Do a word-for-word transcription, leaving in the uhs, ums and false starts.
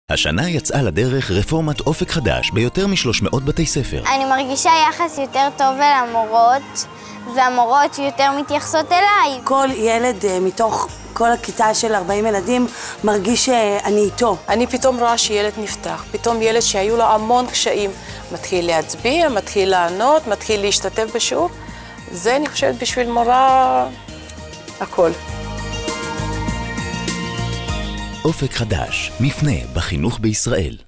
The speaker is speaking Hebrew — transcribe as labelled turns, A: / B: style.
A: השנה יצאה לדרך רפורמת אופק חדש ביותר מ-שלוש מאות בתי ספר.
B: אני מרגישה יחס יותר טוב אל המורות, והמורות יותר מתייחסות אליי.
C: כל ילד מתוך כל הכיתה של ארבעים ילדים מרגיש שאני איתו.
D: אני פתאום רואה שילד נפתח, פתאום ילד שהיו לו המון קשיים, מתחיל להצביע, מתחיל לענות, מתחיל להשתתף בשיעור. זה אני חושבת בשביל מורה הכל.
A: אופק חדש, מפנה בחינוך בישראל.